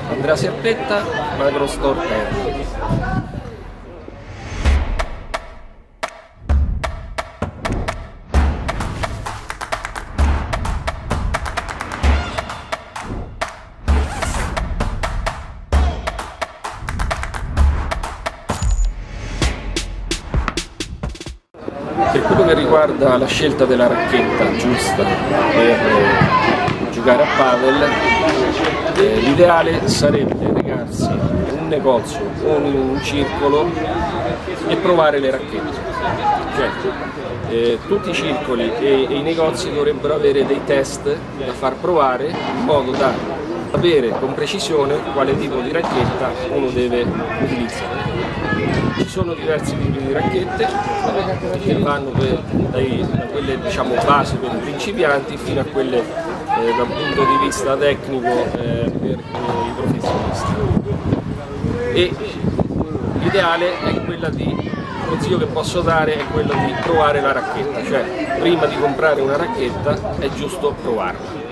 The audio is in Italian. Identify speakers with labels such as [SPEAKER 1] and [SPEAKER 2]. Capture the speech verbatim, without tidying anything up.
[SPEAKER 1] Andrea Serpetta, Macrostore Terni. Per quello che riguarda la scelta della racchetta giusta per giocare a padel, eh, l'ideale sarebbe recarsi in un negozio o in un circolo e provare le racchette. Cioè, eh, tutti i circoli e, e i negozi dovrebbero avere dei test da far provare in modo da sapere con precisione quale tipo di racchetta uno deve utilizzare. Ci sono diversi tipi di racchette che vanno per, dai, da quelle diciamo base per i principianti fino a quelle eh, da un punto di vista tecnico eh, per eh, i professionisti. E l'ideale è quella di, il consiglio che posso dare è quello di provare la racchetta, cioè prima di comprare una racchetta è giusto provarla.